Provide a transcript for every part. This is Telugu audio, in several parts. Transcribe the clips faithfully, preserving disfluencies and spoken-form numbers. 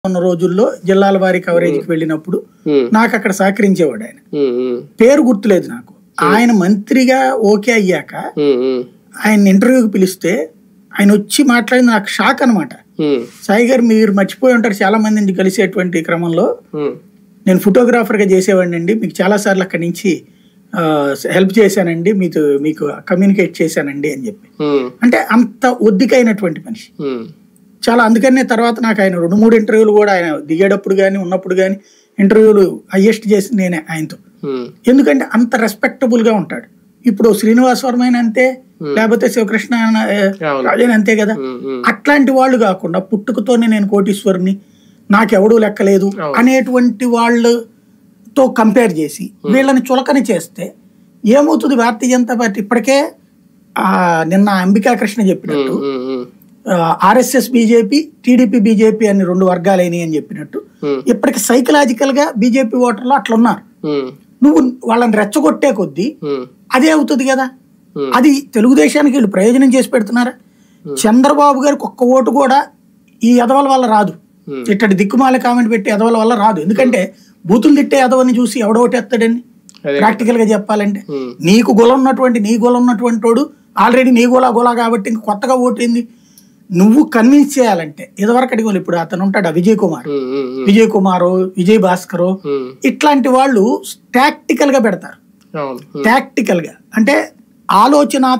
ఉన్న రోజుల్లో జిల్లాల వారి కవరేజ్కి వెళ్ళినప్పుడు నాకు అక్కడ సహకరించేవాడు ఆయన. పేరు గుర్తులేదు నాకు. ఆయన మంత్రిగా ఓకే అయ్యాక ఆయన ఇంటర్వ్యూకి పిలిస్తే ఆయన వచ్చి మాట్లాడింది నాకు షాక్ అనమాట. సాయి గారు మీరు మర్చిపోయి ఉంటారు, చాలా మందిని కలిసేటువంటి క్రమంలో నేను ఫోటోగ్రాఫర్ గా చేసేవాడిని అండి, మీకు చాలా సార్లు అక్కడి నుంచి హెల్ప్ చేశానండి, మీతో మీకు కమ్యూనికేట్ చేశానండి అని చెప్పి. అంటే అంత ఒద్దికైనటువంటి మనిషి చాలా. అందుకనే తర్వాత నాకు ఆయన రెండు మూడు ఇంటర్వ్యూలు కూడా ఆయన దిగేటప్పుడు కానీ ఉన్నప్పుడు కానీ ఇంటర్వ్యూలు హైయెస్ట్ చేసింది నేనే ఆయనతో. ఎందుకంటే అంత రెస్పెక్టబుల్ గా ఉంటాడు. ఇప్పుడు శ్రీనివాస్ వర్మ అంతే, లేకపోతే శివకృష్ణ రాజన్ అంతే కదా. అట్లాంటి వాళ్ళు కాకుండా పుట్టుకతోనే నేను కోటీశ్వరుని, నాకెవడూ లెక్కలేదు అనేటువంటి వాళ్ళతో కంపేర్ చేసి వీళ్ళని చులకని చేస్తే ఏమవుతుంది? భారతీయ జనతా పార్టీ ఇప్పటికే ఆ నిన్న అంబికా కృష్ణ చెప్పినట్టు ఆర్ఎస్ఎస్ బీజేపీ, టీడీపీ బీజేపీ అని రెండు వర్గాలైనవి అని చెప్పినట్టు ఇప్పటికి సైకలాజికల్ గా బీజేపీ ఓటర్లు అట్లా ఉన్నారు. నువ్వు వాళ్ళని రెచ్చగొట్టే కొద్దీ అదే అవుతుంది కదా. అది తెలుగుదేశానికి వీళ్ళు ప్రయోజనం చేసి పెడుతున్నారా? చంద్రబాబు గారికి ఒక్క ఓటు కూడా ఈ ఎదవల వల్ల రాదు, ఇట్టడి దిక్కుమాల కామెంట్ పెట్టి ఎదవల వల్ల రాదు. ఎందుకంటే బూతులు తిట్టే ఎదవని చూసి ఎవడోటేస్తాడని ప్రాక్టికల్ గా చెప్పాలంటే. నీకు గొల ఉన్నటువంటి నీ గొల ఉన్నటువంటి వాడు ఆల్రెడీ నీ గోలా గోలా కాబట్టి ఇంక కొత్తగా ఓటేంది? నువ్వు కన్విన్స్ చేయాలంటే ఇదివరకు అడిగోలు. ఇప్పుడు అతను ఉంటాడు విజయ్ కుమార్, విజయ్ కుమార్ విజయ్ భాస్కర్, ఇట్లాంటి వాళ్ళు టాక్టికల్ గా పెడతారు. టాక్టికల్ గా అంటే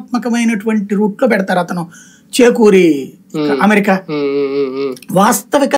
ఆలోచనాత్మకమైనటువంటి రూట్ లో పెడతారు. అతను చేకూరి అమెరికా వాస్తవిక